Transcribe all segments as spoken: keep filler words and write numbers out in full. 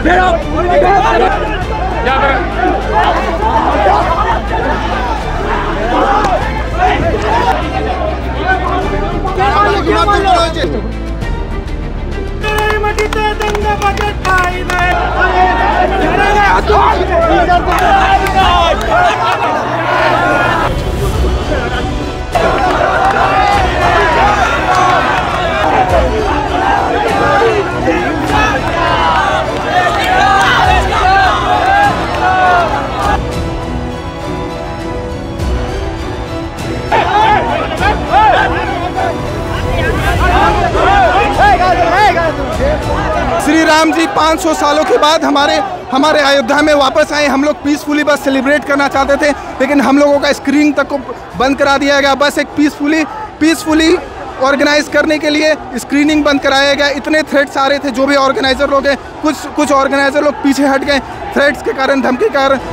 श्री राम जी पाँच सौ सालों के बाद हमारे हमारे अयोध्या में वापस आए। हम लोग पीसफुली बस सेलिब्रेट करना चाहते थे, लेकिन हम लोगों का स्क्रीनिंग तक को बंद करा दिया गया। बस एक पीसफुली पीसफुली ऑर्गेनाइज करने के लिए स्क्रीनिंग बंद कराया गया। इतने थ्रेट्स आ रहे थे, जो भी ऑर्गेनाइजर लोग हैं, कुछ कुछ ऑर्गेनाइजर लोग पीछे हट गए थ्रेट्स के कारण, धमकी के कारण।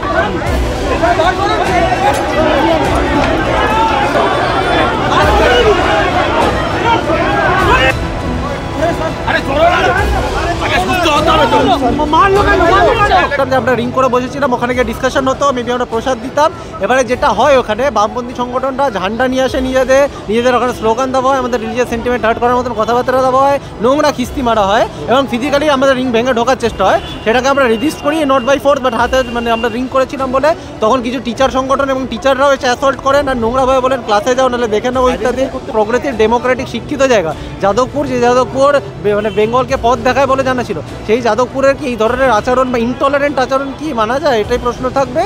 আমরা রিং করে বসেছিলাম, ওখানে গিয়ে ডিসকাশন হতো, মেবি আমরা প্রসাদ দিতাম। এবারে যেটা হয়, ওখানে বামপন্থী সংগঠনরা ঝান্ডা নিয়ে আসে, নিজেদের নিজেদের ওখানে স্লোগান দেওয়া হয়, আমাদের রিলিজিয়াস সেন্টিমেন্ট হার্ট করার মতন কথাবার্তা দেওয়া হয়, নোংরা খিস্তি মারা হয় এবং ফিজিক্যালি আমাদের রিং ভেঙে ঢোকার চেষ্টা হয়। সেটাকে আমরা রেজিস্ট করি নট বাই ফোর্স, বাট হাতে মানে আমরা রিং করেছিলাম বলে তখন কিছু টিচার সংগঠন এবং টিচাররাও এসে অ্যাসল্ট করেন আর নোংরাভাবে বলেন ক্লাসে যাও, নাহলে দেখে নেবো ইত্যাদি। প্রগতির ডেমোক্রেটিক শিক্ষিত জায়গা যাদবপুর, যে যাদবপুর মানে বেঙ্গলকে পথ দেখায় বলে জানা ছিল, সেই যাদবপুরের কি এই ধরনের আচরণ বা ইনটলারেন্ট আচরণ কি মানা যায়, এটাই প্রশ্ন থাকবে।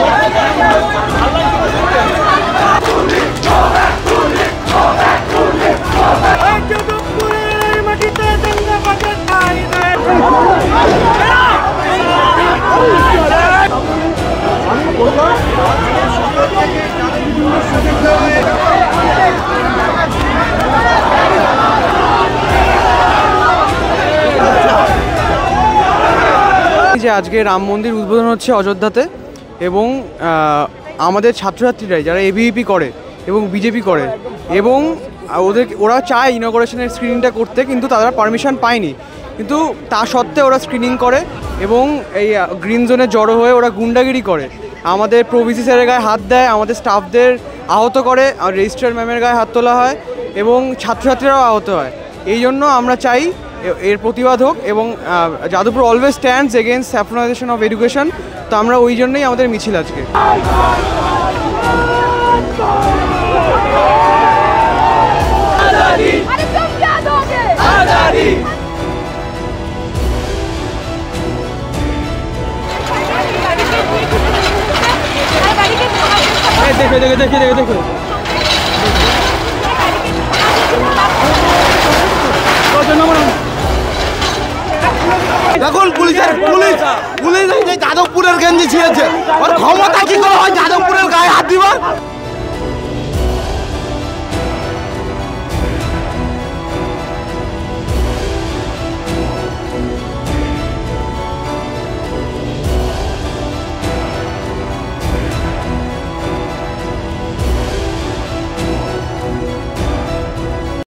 যে আজকে রাম মন্দির উদ্বোধন হচ্ছে অযোধ্যাতে, এবং আমাদের ছাত্রছাত্রীরাই যারা এবিভিপি করে এবং বিজেপি করে, এবং ওদের ওরা চায় ইনগরেশনের স্ক্রিনিংটা করতে, কিন্তু তারা পারমিশন পায়নি, কিন্তু তা সত্ত্বেও ওরা স্ক্রিনিং করে এবং এই গ্রিন জোনে জড়ো হয়ে ওরা গুন্ডাগিরি করে, আমাদের প্রভিসি স্যারের গায়ে হাত দেয়, আমাদের স্টাফদের আহত করে, আর রেজিস্ট্রার ম্যামের গায়ে হাত তোলা হয় এবং ছাত্রছাত্রীরাও আহত হয়। এই জন্য আমরা চাই এর প্রতিবাদ হোক, এবং Jadavpur always stands against saffronisation of education. তো আমরা ওই জন্যই আমাদের মিছিল আজকে। দেখে দেখে দেখে দেখে দেখে দেখুন পুলিশের পুলিশ পুলিশ যাদবপুরের গেঞ্জি ছিঁড়েছে, ওর ক্ষমতা কি করে হয় যাদবপুরের গায়ে হাত দিবার?